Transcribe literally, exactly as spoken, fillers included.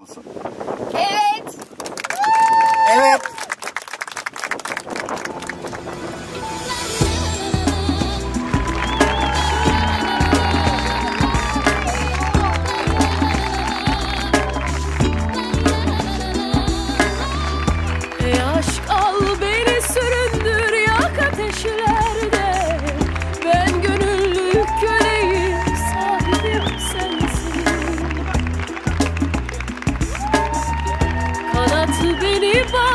Evet. Evet. Ey aşk al beni süründür yak ateşlerde. Ben gönüllü köleyim, sahibim sensin. Kanat beni bağ